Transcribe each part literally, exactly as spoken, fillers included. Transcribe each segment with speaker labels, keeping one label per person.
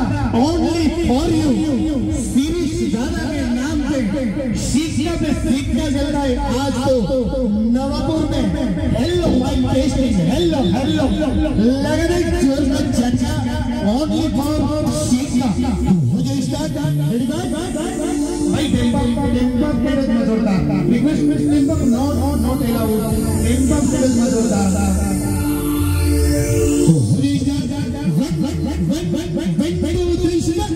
Speaker 1: Only for you series दादा के नाम पे सिक्का पे सिक्का चल रहा है आज तो नवापुर में। Hello my testing, hello hello लग रहा है जोर में चाचा। ओनली फॉर सिक्का हो जाए स्टार्ट। रेडी भाई टेम्पो टेम्पो पेरेज में जोड़ता रिक्वेस्ट में tempo no no not allowed. Tempo पेरेज में जोड़ता हो जाए start. Wait wait wait wait wait wait wait उतरी स्टार्ट।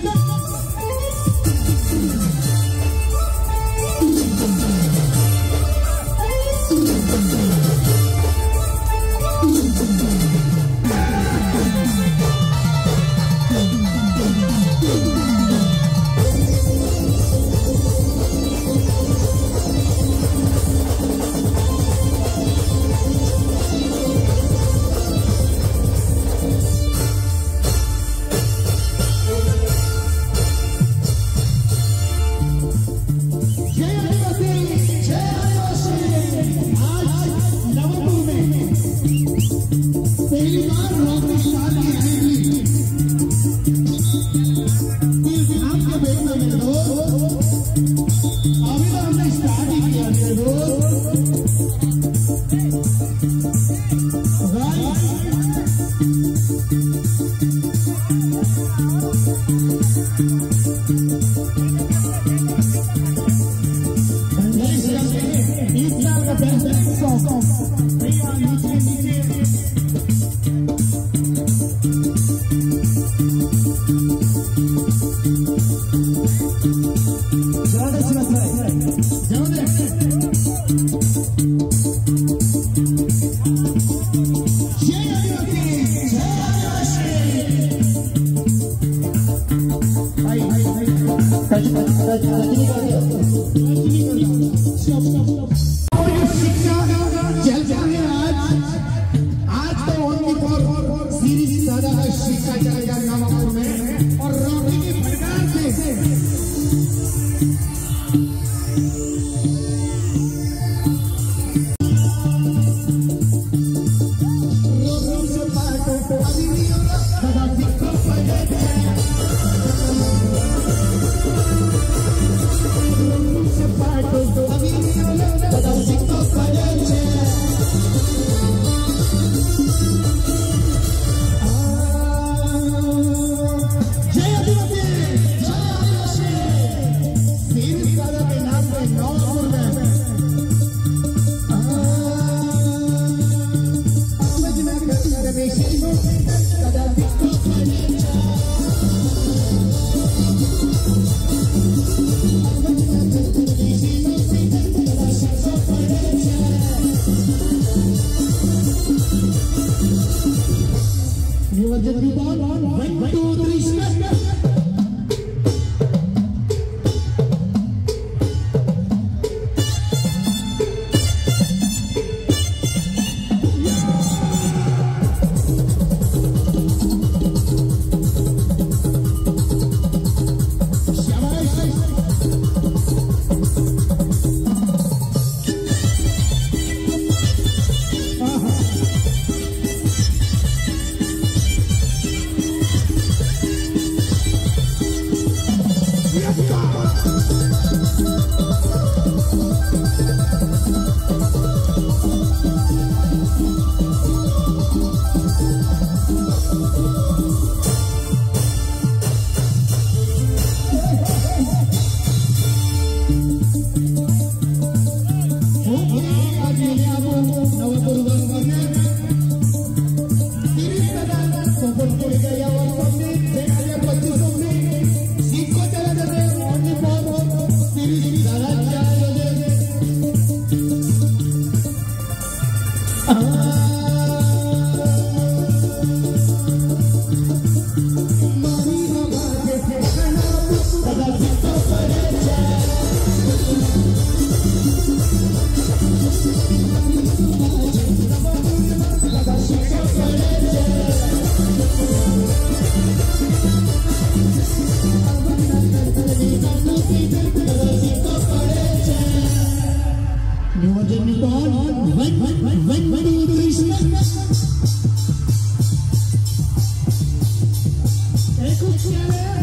Speaker 2: Escucha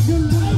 Speaker 1: You like